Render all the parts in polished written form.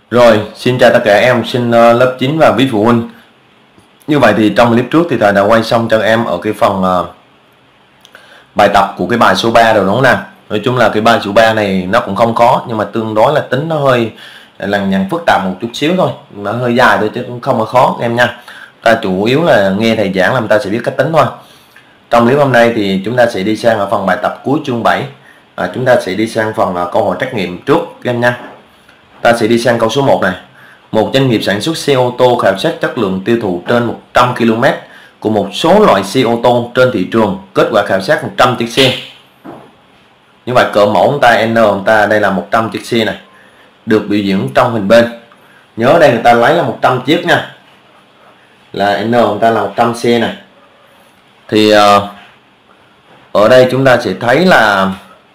Rồi, xin chào tất cả em học sinh lớp 9 và quý phụ huynh. Như vậy thì trong clip trước thì thầy đã quay xong cho em ở cái phần bài tập của cái bài số 3 rồi, đúng không nào? Nói chung là cái bài số 3 này nó cũng không khó, nhưng mà tương đối là tính nó hơi lằng nhằng phức tạp một chút xíu thôi, nó hơi dài thôi chứ cũng không có khó em nha. Ta chủ yếu là nghe thầy giảng là chúng ta sẽ biết cách tính thôi. Trong clip hôm nay thì chúng ta sẽ đi sang ở phần bài tập cuối chương 7. Chúng ta sẽ đi sang phần câu hỏi trắc nghiệm trước em nha. Ta sẽ đi sang câu số 1 này. Một doanh nghiệp sản xuất xe ô tô khảo sát chất lượng tiêu thụ trên 100 km của một số loại xe ô tô trên thị trường. Kết quả khảo sát 100 chiếc xe. Như vậy cỡ mẫu của ta N của ta đây là 100 chiếc xe này, được biểu diễn trong hình bên. Nhớ đây người ta lấy là 100 chiếc nha, là N của ta là 100 xe này. Thì ở đây chúng ta sẽ thấy là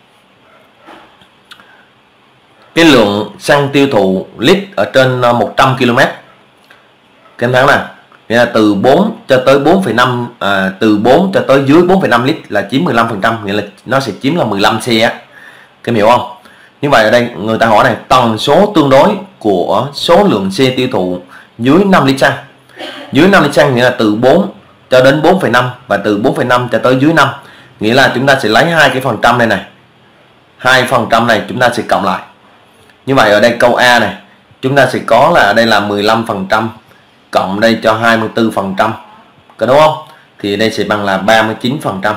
cái lượng xăng tiêu thụ lít ở trên 100 km. Các em thấy là nghĩa là từ 4 cho tới 4,5 từ 4 cho tới dưới 4,5 lít là chiếm 15%, nghĩa là nó sẽ chiếm là 15 xe á. Các em hiểu không? Như vậy ở đây người ta hỏi này, tần số tương đối của số lượng xe tiêu thụ dưới 5 lít xăng. Dưới 5 lít xăng nghĩa là từ 4 cho đến 4,5 và từ 4,5 cho tới dưới 5. Nghĩa là chúng ta sẽ lấy hai cái phần trăm này này. 2% này chúng ta sẽ cộng lại. Như vậy ở đây câu A này chúng ta sẽ có là đây là 15% cộng đây cho 24%, có đúng không? Thì đây sẽ bằng là 39%.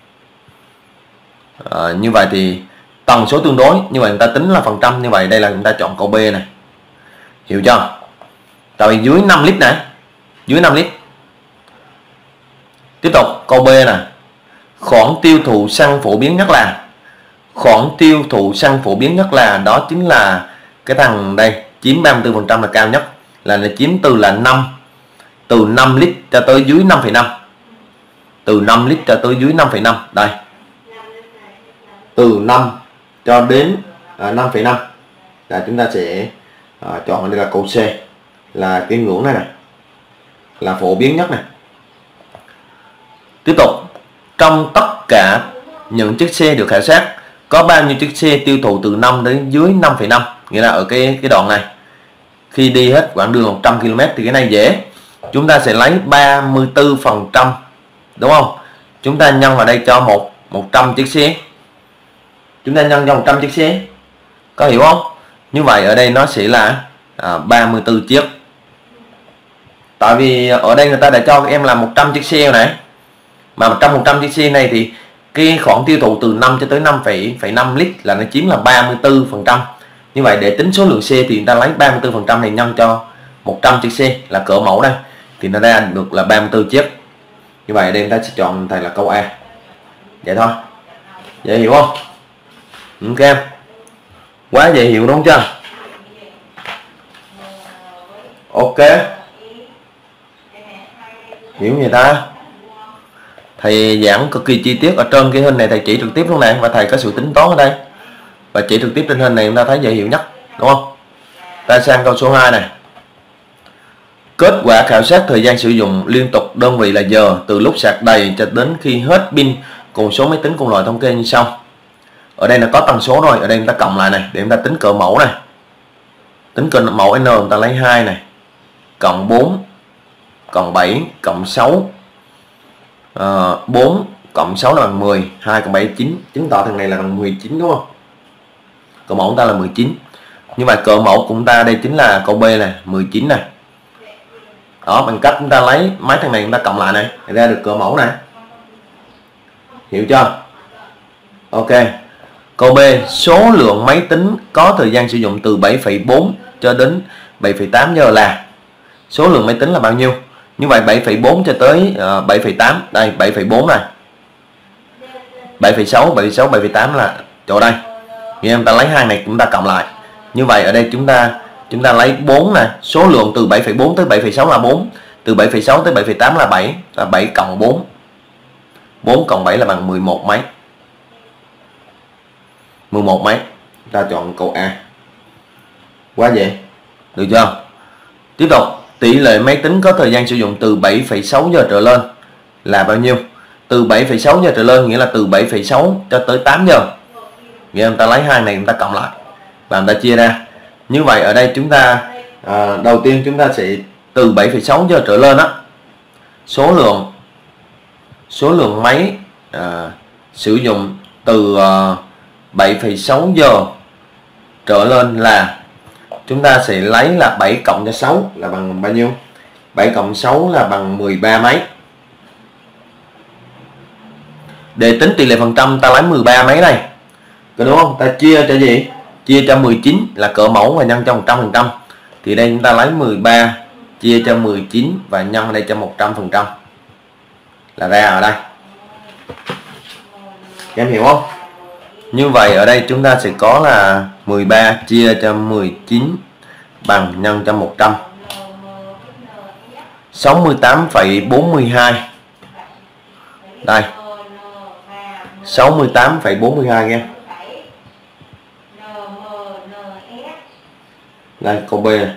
Như vậy thì tần số tương đối, như vậy người ta tính là phần trăm, như vậy đây là người ta chọn câu B này. Hiểu chưa? Tại vì dưới 5 lít này, dưới 5 lít. Tiếp tục câu B nè. Khoản tiêu thụ xăng phổ biến nhất là, khoản tiêu thụ xăng phổ biến nhất là đó chính là cái thằng đây chiếm 34% là cao nhất, là nó chiếm từ 5 lít cho tới dưới 5,5, từ 5 lít cho tới dưới 5,5 đây, từ 5 cho đến 5,5 là chúng ta sẽ chọn đây là câu C, là cái ngưỡng này là phổ biến nhất này. Tiếp tục, trong tất cả những chiếc xe được khảo sát có bao nhiêu chiếc xe tiêu thụ từ 5 đến dưới 5,5, nghĩa là ở cái đoạn này khi đi hết quãng đường 100 km thì cái này dễ, chúng ta sẽ lấy 34%, đúng không? Chúng ta nhân vào đây cho 100 chiếc xe, chúng ta nhân cho 100 chiếc xe, có hiểu không? Như vậy ở đây nó sẽ là 34 chiếc. Tại vì ở đây người ta đã cho các em là 100 chiếc xe này, mà 100 chiếc xe này thì cái khoản tiêu thụ từ 5 cho tới 5,5 lít là nó chiếm là 34%. Như vậy để tính số lượng xe thì người ta lấy 34% này nhân cho 100 chiếc xe là cỡ mẫu đây, thì nó ra được là 34 chiếc. Như vậy đây người ta sẽ chọn thầy là câu A. Vậy thôi, dễ hiểu không? Ok em, quá dễ hiểu đúng chưa? Ok, hiểu vậy ta? Thầy giảng cực kỳ chi tiết, ở trên cái hình này thầy chỉ trực tiếp luôn nè, và thầy có sự tính toán ở đây và chỉ trực tiếp trên hình này chúng ta thấy dễ hiểu nhất, đúng không? Ta sang câu số 2 này. Kết quả khảo sát thời gian sử dụng liên tục đơn vị là giờ từ lúc sạc đầy cho đến khi hết pin cùng số máy tính cùng loại thống kê như sau. Ở đây là có tần số rồi, ở đây chúng ta cộng lại này để chúng ta tính cỡ mẫu này. Tính cỡ mẫu N chúng ta lấy 2 này, cộng 4, cộng 7, cộng 6. 4 cộng 6 là bằng 10, 2 cộng 7 9, chứng tỏ thằng này là bằng 19, đúng không? Cỡ mẫu của ta là 19. Nhưng mà cỡ mẫu của chúng ta đây chính là câu B này, 19 này. Đó, bằng cách chúng ta lấy mấy thằng này chúng ta cộng lại này, để ra được cỡ mẫu này. Hiểu chưa? Ok. Câu B, số lượng máy tính có thời gian sử dụng từ 7,4 cho đến 7,8 giờ là, số lượng máy tính là bao nhiêu? Như vậy 7,4 cho tới 7,8, đây 7,4 này, 7,6, 7,6, 7,8 là chỗ đây. Nghĩa chúng ta lấy hai này chúng ta cộng lại. Như vậy ở đây chúng ta lấy 4 này, số lượng từ 7,4 tới 7,6 là 4, từ 7,6 tới 7,8 là 7, là 7 cộng 4. 4 cộng 7 là bằng 11 máy. 11 máy. Chúng ta chọn câu A. Quá dễ. Được chưa? Tiếp tục, tỷ lệ máy tính có thời gian sử dụng từ 7,6 giờ trở lên là bao nhiêu? Từ 7,6 giờ trở lên nghĩa là từ 7,6 cho tới 8 giờ. Nghĩa là người ta lấy hai này người ta cộng lại và người ta chia ra. Như vậy ở đây chúng ta đầu tiên chúng ta sẽ từ 7,6 giờ trở lên á, số lượng máy sử dụng từ 7,6 giờ trở lên là chúng ta sẽ lấy là 7 cộng cho 6 là bằng bao nhiêu? 7 cộng 6 là bằng 13 máy. Để tính tỷ lệ phần trăm ta lấy 13 máy này, có đúng không? Ta chia cho gì? Chia cho 19 là cỡ mẫu và nhân cho 100%. Thì đây chúng ta lấy 13 chia cho 19 và nhân đây cho 100% là ra ở đây. Các em hiểu không? Như vậy ở đây chúng ta sẽ có là 13 chia cho 19 bằng nhân cho 100. 68,42. Đây. 68,42 nha. Đây câu B này.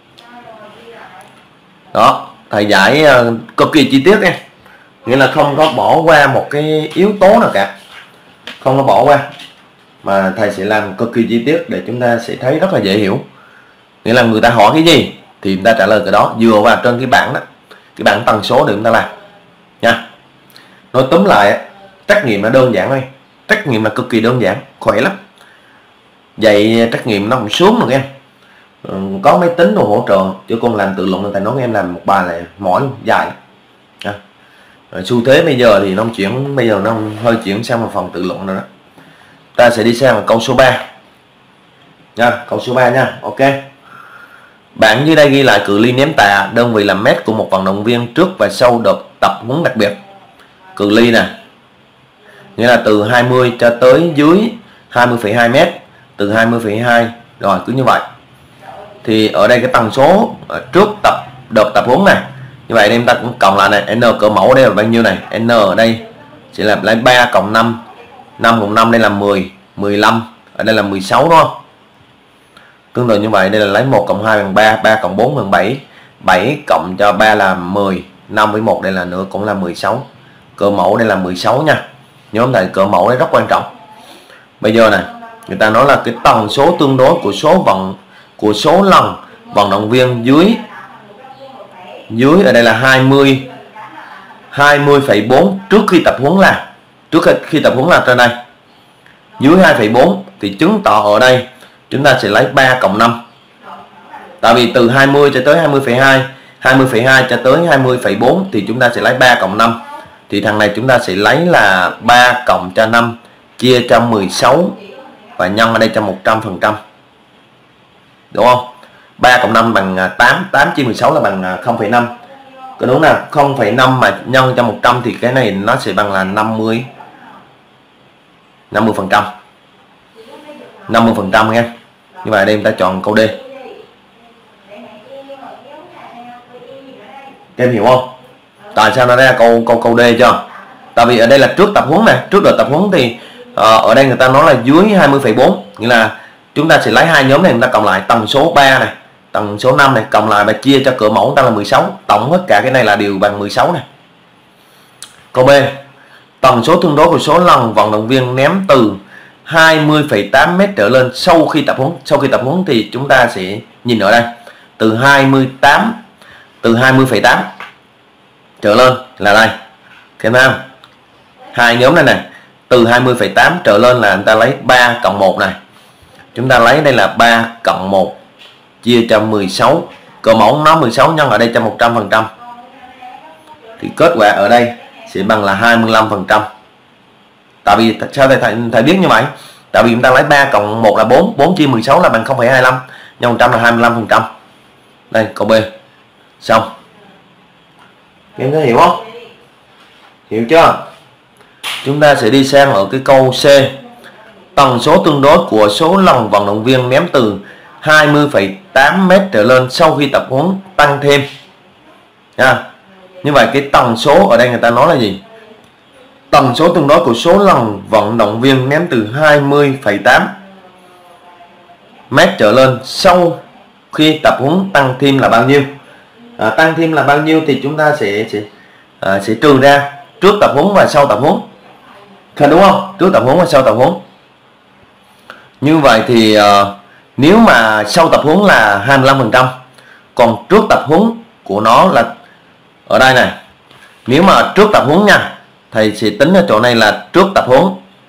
Đó, thầy giải cực kỳ chi tiết nha. Nghĩa là không có bỏ qua một cái yếu tố nào cả. Không có bỏ qua. Mà thầy sẽ làm cực kỳ chi tiết để chúng ta sẽ thấy rất là dễ hiểu. Nghĩa là người ta hỏi cái gì thì chúng ta trả lời cái đó, dựa vào trên cái bảng đó, cái bảng tần số để chúng ta làm nha. Nói túm lại, trắc nghiệm là đơn giản thôi. Trắc nghiệm là cực kỳ đơn giản, khỏe lắm. Vậy trắc nghiệm nó cũng sướng rồi em. Có máy tính đồ hỗ trợ, chứ còn làm tự luận thầy nói em làm một bài là mỏi luôn, dài lắm. Xu thế bây giờ thì nó chuyển, bây giờ nó hơi chuyển sang một phần tự luận rồi đó. Ta sẽ đi sang câu số 3 nha, câu số 3 nha. Ok, bạn dưới đây ghi lại cự ly ném tạ đơn vị làm mét của một vận động viên trước và sau đợt tập huấn đặc biệt. Cự ly nè, nghĩa là từ 20 cho tới dưới 20,2 m, từ 20,2 rồi cứ như vậy. Thì ở đây cái tần số trước đợt tập huấn này, như vậy em ta cũng cộng lại này, n cỡ mẫu đây là bao nhiêu này, n ở đây sẽ là lấy 3 cộng 5, 5 cộng 5 đây là 10, 15, ở đây là 16 đúng không? Tương tự như vậy, đây là lấy 1 cộng 2 bằng 3, 3 cộng 4 bằng 7, 7 cộng cho 3 là 10, 5 với 1 đây là nữa cũng là 16. Cỡ mẫu đây là 16 nha. Nhóm này cỡ mẫu đây rất quan trọng. Bây giờ này, người ta nói là cái tần số tương đối của số lần vận động viên dưới ở đây là 20,4 trước khi tập huấn là trên đây. Dưới 2,4 thì chứng tỏ ở đây chúng ta sẽ lấy 3 cộng 5. Tại vì từ 20 cho tới 20,2, 20,2 cho tới 20,4 thì chúng ta sẽ lấy 3 cộng 5. Thì thằng này chúng ta sẽ lấy là 3 cộng cho 5 chia cho 16 và nhân ở đây cho 100%. Đúng không? 3 cộng 5 bằng 8, 8 chia 16 là bằng 0,5. Có đúng nào? 0,5 mà nhân cho 100 thì cái này nó sẽ bằng là 50%. 50% nha. Như vậy đây chúng ta chọn câu D. Các em hiểu không? Tại sao nó ra câu D chưa? Tại vì ở đây là trước tập huấn này, trước đợt tập huấn thì ở đây người ta nói là dưới 20,4, nghĩa là chúng ta sẽ lấy hai nhóm này, chúng ta cộng lại tần số 3 này, tần số 5 này, cộng lại và chia cho cỡ mẫu chúng ta là 16, tổng hết cả cái này là đều bằng 16 này. Câu B, tần số tương đối của số lần vận động viên ném từ 20,8 m trở lên sau khi tập huấn. Sau khi tập huấn thì chúng ta sẽ nhìn ở đây từ 20,8 trở lên là đây. Các em hai nhóm này này, từ 20,8 trở lên là người ta lấy 3 cộng 1 này. Chúng ta lấy đây là 3 cộng 1 chia cho 16. Cỡ mẫu nó 16 nhân ở đây cho 100%. Thì kết quả ở đây sẽ bằng là 25%. Tại vì sao thầy biết như vậy? Tại vì chúng ta lấy 3 cộng 1 là 4, 4 chia 16 là bằng 0,25, nhân 100 là 25%. Đây câu B. Xong. Em có hiểu không? Hiểu chưa? Chúng ta sẽ đi sang ở cái câu C. Tần số tương đối của số lần vận động viên ném từ 20,8 m trở lên sau khi tập huấn tăng thêm. Như vậy cái tần số ở đây người ta nói là gì? Tần số tương đối của số lần vận động viên ném từ 20,8 m trở lên sau khi tập huấn tăng thêm là bao nhiêu? Tăng thêm là bao nhiêu thì chúng ta sẽ trừ ra trước tập huấn và sau tập huấn. Đúng không? Trước tập huấn và sau tập huấn. Như vậy thì Nếu mà sau tập huấn là 25%, còn trước tập huấn của nó là ở đây này. Nếu mà trước tập huấn nha, thầy sẽ tính ở chỗ này là trước tập huấn.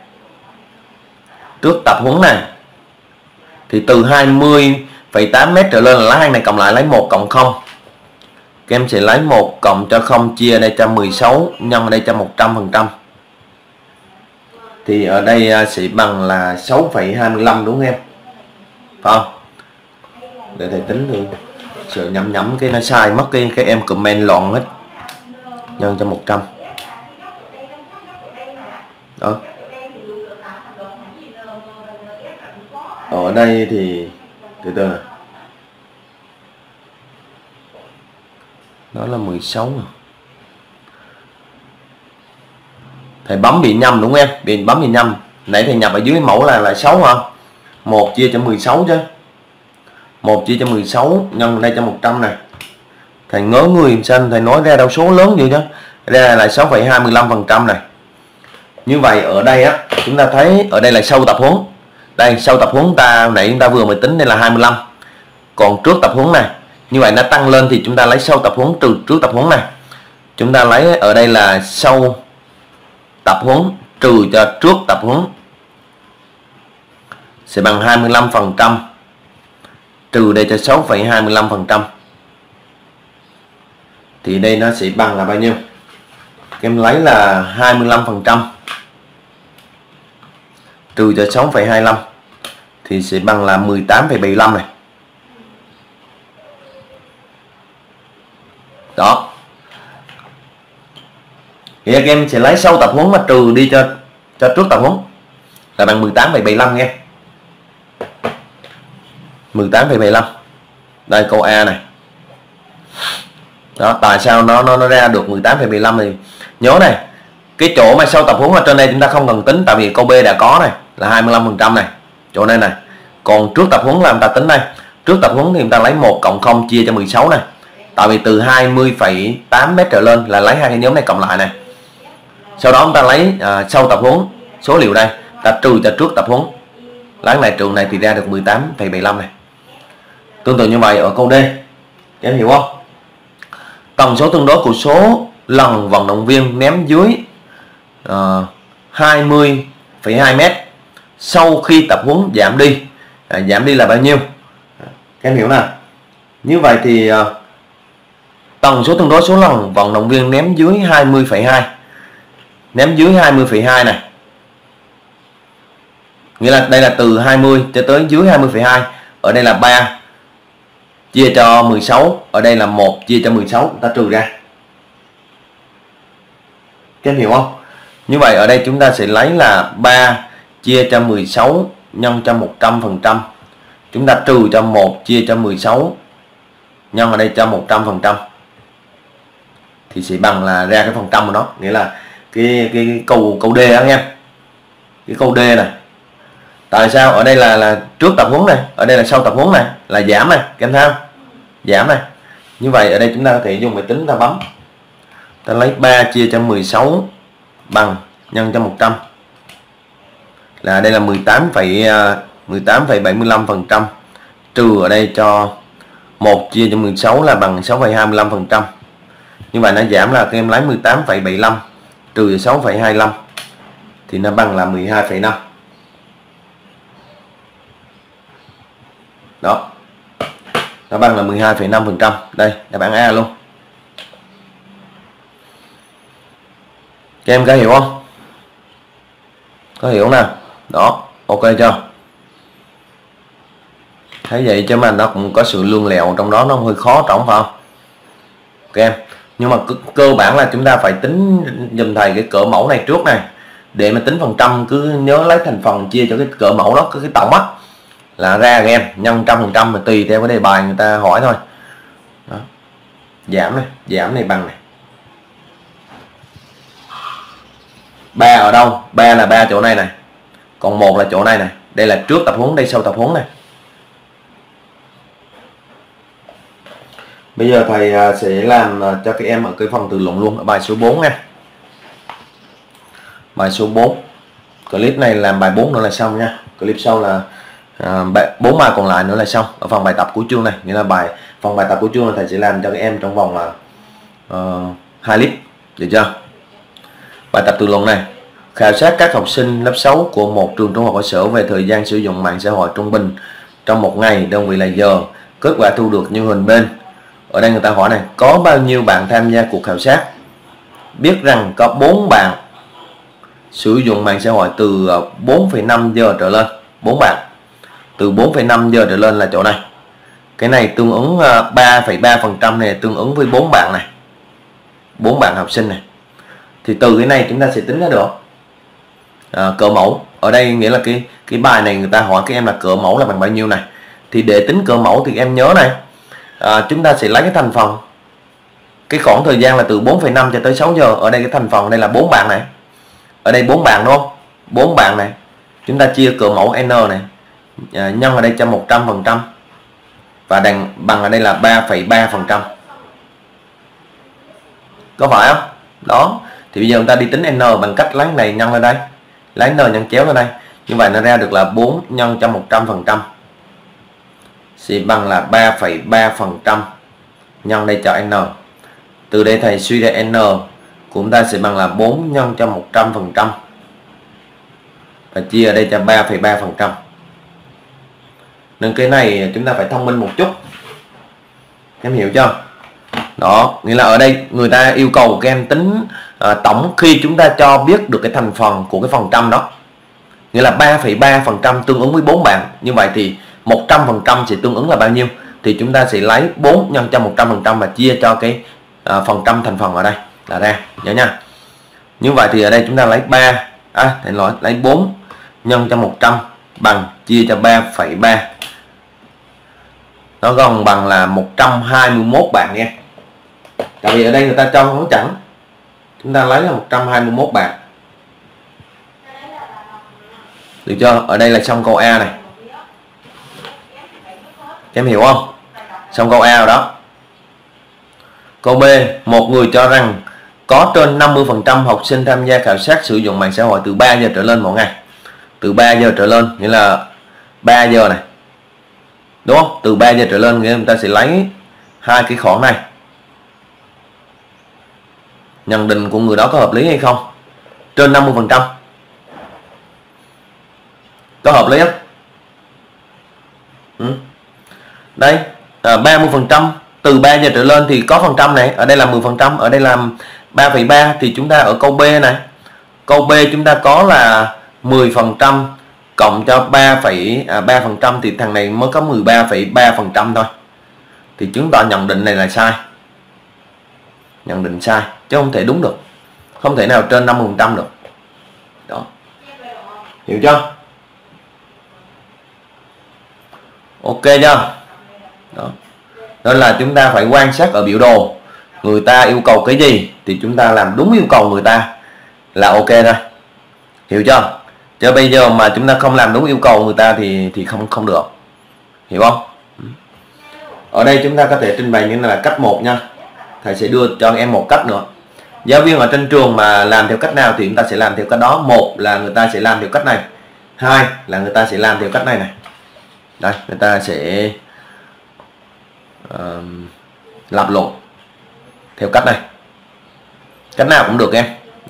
Trước tập huấn này thì từ 20,8 m trở lên là lá hang này cộng lại lấy 1 cộng 0. Các em sẽ lấy 1 cộng cho 0 chia ở đây cho 16 nhân ở đây cho 100%. Thì ở đây sẽ bằng là 6,25 đúng không em? Phải không? Để thầy tính được. Sợ nhẩm cái nó sai mất cái em comment loạn hết. Nhân cho 100. Đó. Ở đây thì từ từ này. Đó là 16 mà. Thầy bấm bị nhầm đúng không em? Bấm bị nhầm. Nãy thầy nhập ở dưới mẫu là 6 hả? 1 chia cho 16 chứ. 1 chia cho 16 nhân đây cho 100 này. Thầy ngớ người xanh, thầy nói ra đâu số lớn vậy đó. Đây là 6,25% này. Như vậy ở đây á, chúng ta thấy ở đây là sau tập huấn. Đây, sau tập huấn nãy chúng ta vừa mới tính đây là 25. Còn trước tập huấn này, như vậy nó tăng lên thì chúng ta lấy sau tập huấn trừ trước tập huấn này. Chúng ta lấy ở đây là sau tập huấn trừ cho trước tập huấn sẽ bằng 25%, trừ đây cho 6,25%. Thì đây nó sẽ bằng là bao nhiêu? Em lấy là 25% trừ cho 6,25 thì sẽ bằng là 18,75 này. Đó. Thì các em sẽ lấy sau tập huấn mà trừ đi cho trước tập huấn là bằng 18,75 nghe. 18,75. Đây câu A này. Đó, tại sao nó ra được 18,75 thì nhớ này, cái chỗ mà sau tập huấn ở trên đây chúng ta không cần tính tại vì câu B đã có này là 25% này, chỗ này này. Còn trước tập huấn là chúng ta tính đây. Trước tập huấn thì chúng ta lấy 1 cộng 0 chia cho 16 này. Tại vì từ 20,8 m trở lên là lấy hai cái nhóm này cộng lại này. Sau đó chúng ta lấy sau tập huấn số liệu đây, ta trừ cho trước tập huấn. Lấy này trừ này thì ra được 18,75 này. Tương tự như vậy ở câu D. Em hiểu không? Tần số tương đối của số lần vận động viên ném dưới 20,2 m sau khi tập huấn giảm đi. Giảm đi là bao nhiêu? Các em hiểu nào? Như vậy thì tần số tương đối số lần vận động viên ném dưới 20,2. Ném dưới 20,2 này. Nghĩa là đây là từ 20 cho tới dưới 20,2. Ở đây là 3 chia cho 16, ở đây là 1 chia cho 16, ta trừ ra. Các em hiểu không? Như vậy ở đây chúng ta sẽ lấy là 3 chia cho 16 nhân cho 100%. Chúng ta trừ cho 1 chia cho 16 nhân ở đây cho 100%. Thì sẽ bằng là ra cái phần trăm của nó. Nghĩa là cái câu D đó nha. Cái câu D này. Tại sao ở đây là trước tập huấn này, ở đây là sau tập huấn này, là giảm này, các em thấy không? Giảm này. Như vậy ở đây chúng ta có thể dùng máy tính ta bấm. Ta lấy 3 chia cho 16 bằng nhân cho 100. Là đây là 18,75%, trừ ở đây cho 1 chia cho 16 là bằng 6,25%. Như vậy nó giảm là các em lấy 18,75 trừ 6,25 thì nó bằng là 12,5. Đó. Nó bằng là 12,5%. Đây, đáp án A luôn. Các em có hiểu không? Có hiểu nào? Đó, ok chưa? Thấy vậy chứ mà nó cũng có sự lương lẹo trong đó, nó hơi khó trọng phải không? Các em, nhưng mà cơ bản là chúng ta phải tính dùm thầy cái cỡ mẫu này trước này. Để mà tính phần trăm cứ nhớ lấy thành phần chia cho cái cỡ mẫu đó, cái tổng á là ra các em, nhân 100% mà tùy theo cái đề bài người ta hỏi thôi. Đó. Giảm này bằng này. 3 ở đâu? 3 là 3 chỗ này này. Còn 1 là chỗ này này. Đây là trước tập huấn, đây sau tập huấn này. Bây giờ thầy sẽ làm cho các em ở cái phần từ luận luôn, ở bài số 4 nha. Bài số 4. Clip này làm bài 4 nữa là xong nha. Clip sau là 4 bài còn lại nữa là xong ở phần bài tập của chương này, nghĩa là phần bài tập của chương này thầy sẽ làm cho các em trong vòng 2 clip, được chưa? Bài tập tự luận này: khảo sát các học sinh lớp 6 của một trường trung học cơ sở về thời gian sử dụng mạng xã hội trung bình trong một ngày, đơn vị là giờ, kết quả thu được như hình bên. Ở đây người ta hỏi này, có bao nhiêu bạn tham gia cuộc khảo sát? Biết rằng có 4 bạn sử dụng mạng xã hội từ 4,5 giờ trở lên. 4 bạn từ 4,5 giờ trở lên là chỗ này. Cái này tương ứng 3,3% này tương ứng với 4 bạn này, 4 bạn học sinh này. Thì từ cái này chúng ta sẽ tính ra được cỡ mẫu. Ở đây nghĩa là cái bài này người ta hỏi các em là cỡ mẫu là bằng bao nhiêu này. Thì để tính cỡ mẫu thì em nhớ này, chúng ta sẽ lấy cái thành phần, cái khoảng thời gian là từ 4,5 cho tới 6 giờ. Ở đây cái thành phần đây là 4 bạn này, ở đây 4 bạn đúng không? 4 bạn này chúng ta chia cỡ mẫu n này, nhân ở đây cho 100% và bằng ở đây là 3,3%. Có phải không? Đó, thì bây giờ chúng ta đi tính n bằng cách lấy này nhân lên đây, lấy n nhân chéo lên đây. Như vậy nó ra được là 4 nhân cho 100% sẽ bằng là 3,3% nhân đây cho n. Từ đây thầy suy ra n của chúng ta sẽ bằng là 4 nhân cho 100% và chia ở đây cho 3,3%. Nên cái này chúng ta phải thông minh một chút, em hiểu chưa? Đó, nghĩa là ở đây người ta yêu cầu các em tính tổng khi chúng ta cho biết được cái thành phần của cái phần trăm đó. Nghĩa là 3,3% tương ứng với 4 bạn. Như vậy thì 100% sẽ tương ứng là bao nhiêu? Thì chúng ta sẽ lấy 4 nhân cho 100% và chia cho cái phần trăm thành phần ở đây là ra, nhớ nha. Như vậy thì ở đây chúng ta lấy lấy 4 nhân cho 100 bằng chia cho 3,3, nó còn bằng là 121 bạn nha. Tại vì ở đây người ta cho nó chẳng, chúng ta lấy là 121 bạn, được chưa? Ở đây là xong câu A này, em hiểu không? Xong câu A rồi đó. Câu B, một người cho rằng có trên 50% học sinh tham gia khảo sát sử dụng mạng xã hội từ 3 giờ trở lên mỗi ngày. Từ 3 giờ trở lên nghĩa là 3 giờ này, đúng không? Từ 3 giờ trở lên nghĩa là chúng ta sẽ lấy hai cái khoảng này. Nhận định của người đó có hợp lý hay không? Trên 50% có hợp lý không? Đây 30% từ 3 giờ trở lên thì có phần trăm này, ở đây là 10%, ở đây là 3,3. Thì chúng ta ở câu B này, câu B chúng ta có là 10% cộng cho 3,3% thì thằng này mới có 13,3% thôi. Thì chứng tỏ nhận định này là sai, nhận định sai chứ không thể đúng được, không thể nào trên 50% được. Đó, hiểu chưa? Ok chưa? Đó, nên là chúng ta phải quan sát ở biểu đồ, người ta yêu cầu cái gì thì chúng ta làm đúng yêu cầu người ta là ok thôi, hiểu chưa? Chứ bây giờ mà chúng ta không làm đúng yêu cầu người ta thì không được, hiểu không? Ở đây chúng ta có thể trình bày như là cách 1 nha. Thầy sẽ đưa cho em một cách nữa. Giáo viên ở trên trường mà làm theo cách nào thì chúng ta sẽ làm theo cách đó. Một là người ta sẽ làm theo cách này, hai là người ta sẽ làm theo cách này này. Đây, người ta sẽ lập luận theo cách này, cách nào cũng được em.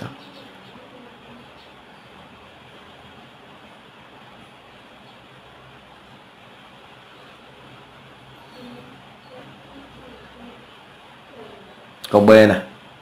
Câu B này,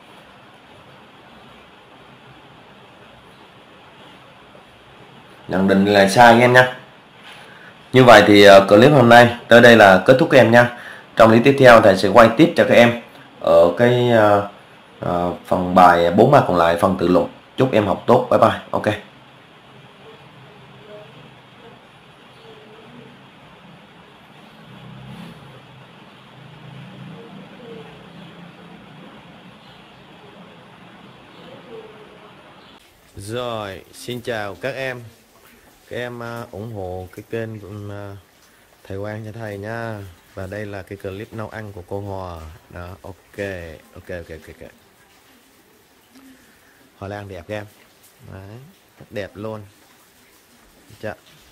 nhận định là sai anh em nha. Như vậy thì clip hôm nay tới đây là kết thúc các em nha. Trong clip tiếp theo thầy sẽ quay tiếp cho các em ở cái phần bài 4 bài còn lại, phần tự luận. Chúc em học tốt. Bye bye. Ok. Rồi, xin chào các em. Các em ủng hộ cái kênh của thầy Quang cho thầy nha. Và đây là cái clip nấu ăn của cô Hòa. Đó, ok. Hoa lan đẹp các em. Đấy, rất đẹp luôn. Chà.